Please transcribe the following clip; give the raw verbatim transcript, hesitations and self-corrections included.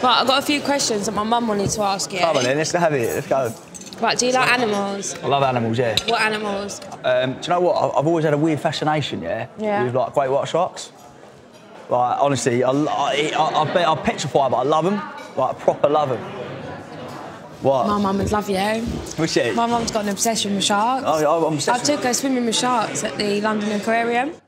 Right, I've got a few questions that my mum wanted to ask you. Come on then, let's have it. Let's go. Right, do you like animals? I love animals, yeah. What animals? Um, do you know what? I've always had a weird fascination, yeah, yeah. with like great white sharks. Like honestly, I, I, I, I bet I'm petrified, but I love them. Like proper love them. What? My mum would love you. What's it? My mum's got an obsession with sharks. Oh, I'm obsessed I took her swimming with sharks at the London Aquarium.